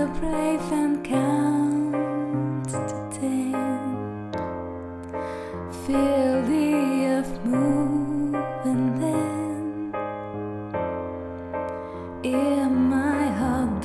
so brave and count to 10. Feel the earth move and then hear my heart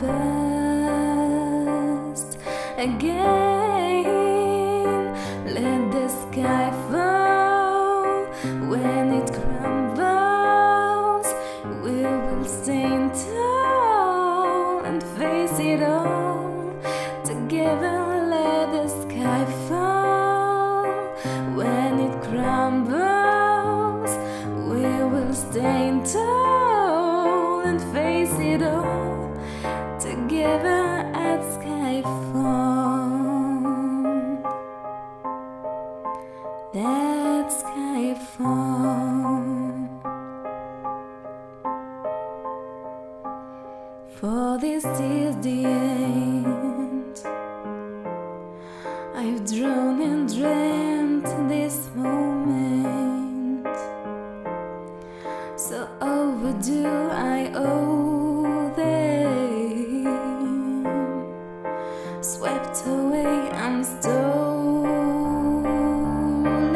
burst again. Let the sky fall. When it crumbles, we will stand tall and face it all together. Let the sky fall. When it crumbles, we will stand tall and face it all together at skyfall. That skyfall. For this is the end. I've drawn and dreamt this moment, so overdue I owe them. Swept away, I'm stolen.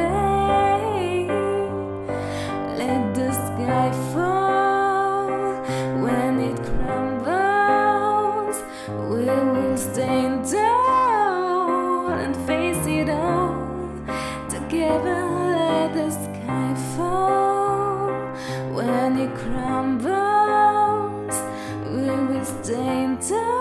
Let the sky fall. When it crumbles, we will stand tall and face it all together. Let the sky fall. When it crumbles, we will stand tall